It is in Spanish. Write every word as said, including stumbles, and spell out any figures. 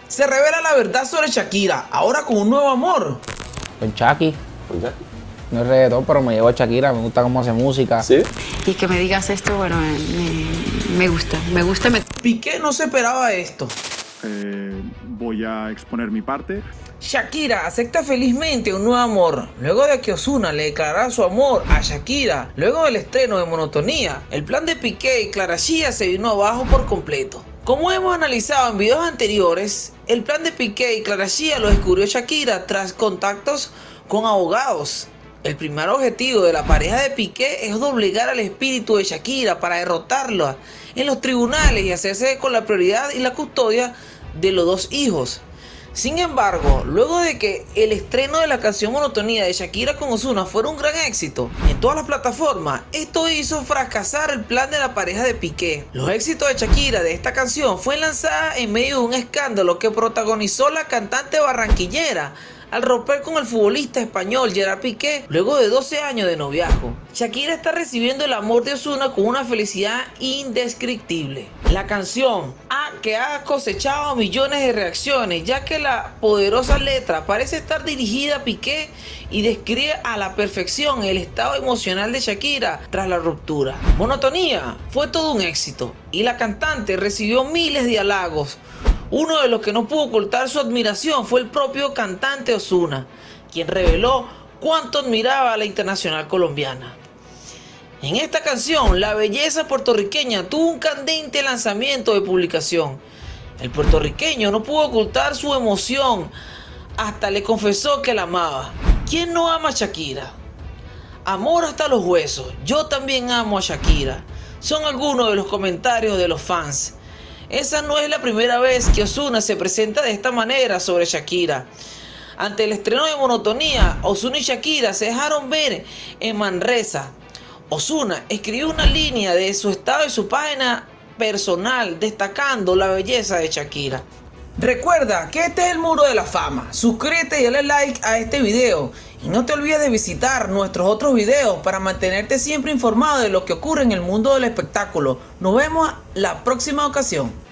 Se revela la verdad sobre Shakira, ahora con un nuevo amor. Con Shaki. ¿Con Shaki? No es reggaetón, pero me llevo a Shakira, me gusta cómo hace música. ¿Sí? Y que me digas esto, bueno, me, me gusta, me gusta. Me... Piqué no se esperaba esto. Eh, voy a exponer mi parte. Shakira acepta felizmente un nuevo amor, luego de que Ozuna le declarara su amor a Shakira, luego del estreno de Monotonía. El plan de Piqué y Clara Chía se vino abajo por completo. Como hemos analizado en videos anteriores, el plan de Piqué y Clara Chía lo descubrió Shakira tras contactos con abogados. El primer objetivo de la pareja de Piqué es doblegar al espíritu de Shakira para derrotarlo en los tribunales y hacerse con la prioridad y la custodia de los dos hijos. Sin embargo, luego de que el estreno de la canción Monotonía de Shakira con Ozuna fuera un gran éxito en todas las plataformas, esto hizo fracasar el plan de la pareja de Piqué. Los éxitos de Shakira de esta canción fue lanzada en medio de un escándalo que protagonizó la cantante barranquillera al romper con el futbolista español Gerard Piqué luego de doce años de noviazgo. Shakira está recibiendo el amor de Ozuna con una felicidad indescriptible. La canción ha, que ha cosechado millones de reacciones, ya que la poderosa letra parece estar dirigida a Piqué y describe a la perfección el estado emocional de Shakira tras la ruptura. Monotonía fue todo un éxito y la cantante recibió miles de halagos. Uno de los que no pudo ocultar su admiración fue el propio cantante Ozuna, quien reveló cuánto admiraba a la internacional colombiana. En esta canción, la belleza puertorriqueña tuvo un candente lanzamiento de publicación. El puertorriqueño no pudo ocultar su emoción, hasta le confesó que la amaba. ¿Quién no ama a Shakira? Amor hasta los huesos, yo también amo a Shakira. Son algunos de los comentarios de los fans. Esa no es la primera vez que Ozuna se presenta de esta manera sobre Shakira. Ante el estreno de Monotonía, Ozuna y Shakira se dejaron ver en Manresa. Ozuna escribió una línea de su estado y su página personal destacando la belleza de Shakira. Recuerda que este es el Muro de la Fama. Suscríbete y dale like a este video. Y no te olvides de visitar nuestros otros videos para mantenerte siempre informado de lo que ocurre en el mundo del espectáculo. Nos vemos la próxima ocasión.